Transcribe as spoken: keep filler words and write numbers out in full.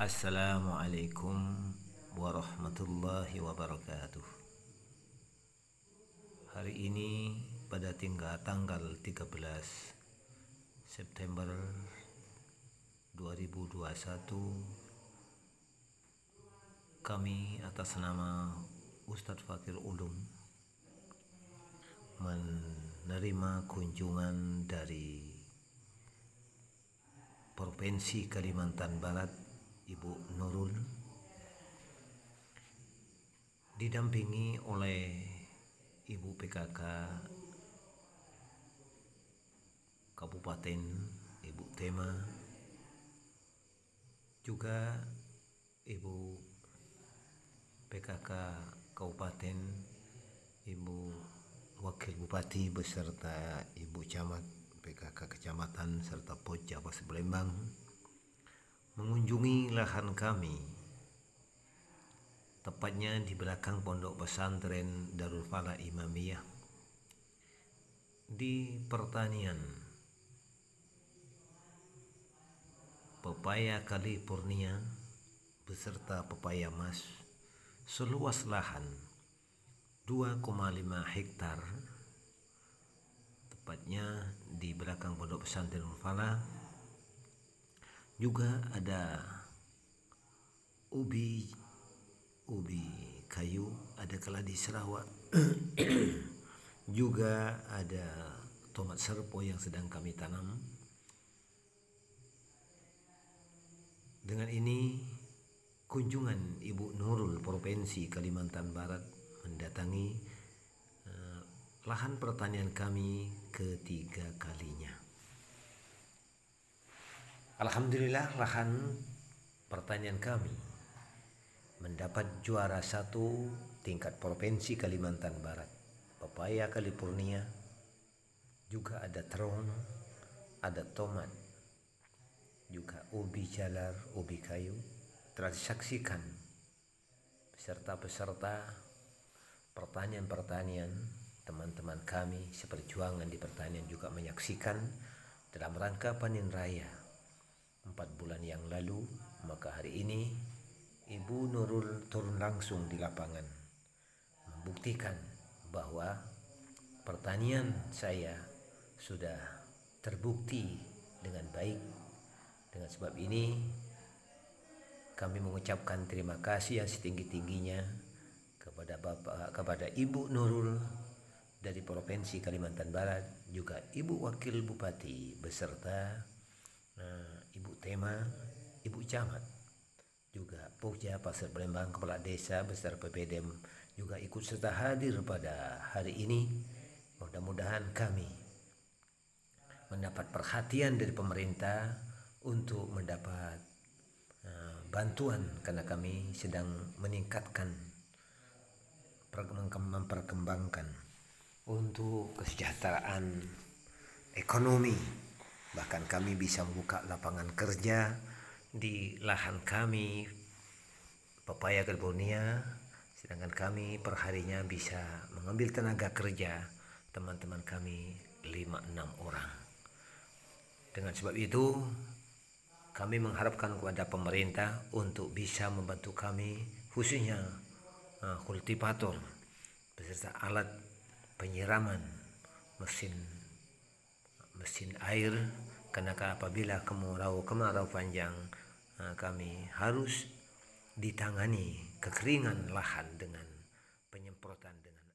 Assalamualaikum warahmatullahi wabarakatuh. Hari ini pada tinggal tanggal tiga belas September dua ribu dua puluh satu, kami atas nama Ustadz Fakir Ulum menerima kunjungan dari Provinsi Kalimantan Barat, Ibu Nurul, didampingi oleh Ibu P K K Kabupaten, Ibu Tema, juga Ibu P K K Kabupaten, Ibu Wakil Bupati beserta Ibu Camat, P K K Kecamatan serta Pojja Palembang mengunjungi lahan kami, tepatnya di belakang Pondok Pesantren Darul Falah Imamiyah, di pertanian pepaya California beserta pepaya mas seluas lahan dua koma lima hektar, tepatnya di belakang Pondok Pesantren Darul Falah. Juga ada ubi ubi kayu, ada keladi Sarawak, juga ada tomat serpo yang sedang kami tanam. Dengan ini kunjungan Ibu Nurul Provinsi Kalimantan Barat mendatangi eh, lahan pertanian kami ketiga kalinya. Alhamdulillah, lahan pertanian kami mendapat juara satu tingkat Provinsi Kalimantan Barat. Pepaya California, juga ada terong, ada tomat, juga ubi jalar, ubi kayu telah disaksikan peserta-peserta pertanian-pertanian teman-teman kami seperjuangan di pertanian juga menyaksikan dalam rangka panen raya empat bulan yang lalu. Maka hari ini Ibu Nurul turun langsung di lapangan membuktikan bahwa pertanian saya sudah terbukti dengan baik. Dengan sebab ini kami mengucapkan terima kasih yang setinggi-tingginya kepada Bapak, kepada Ibu Nurul dari Provinsi Kalimantan Barat, juga Ibu Wakil Bupati beserta uh, Ibu Tema, Ibu Camat, juga Pojja Palembang, Kepala Desa beserta P P D M juga ikut serta hadir pada hari ini. Mudah-mudahan kami mendapat perhatian dari pemerintah untuk mendapat uh, bantuan, karena kami sedang meningkatkan, memperkembangkan untuk kesejahteraan ekonomi. Bahkan kami bisa membuka lapangan kerja di lahan kami pepaya California, sedangkan kami perharinya bisa mengambil tenaga kerja teman-teman kami lima enam orang. Dengan sebab itu kami mengharapkan kepada pemerintah untuk bisa membantu kami, khususnya uh, kultivator beserta alat penyiraman, mesin mesin air, karena apabila kemarau kemarau panjang uh, kami harus ditangani kekeringan lahan dengan penyemprotan dengan